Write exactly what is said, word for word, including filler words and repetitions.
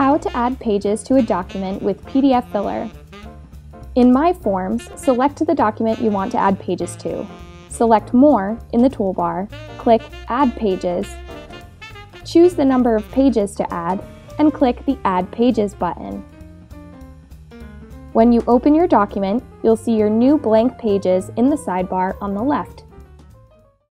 How to add pages to a document with PDFfiller. In My Forms, select the document you want to add pages to. Select More in the toolbar, click Add Pages, choose the number of pages to add, and click the Add Pages button. When you open your document, you'll see your new blank pages in the sidebar on the left.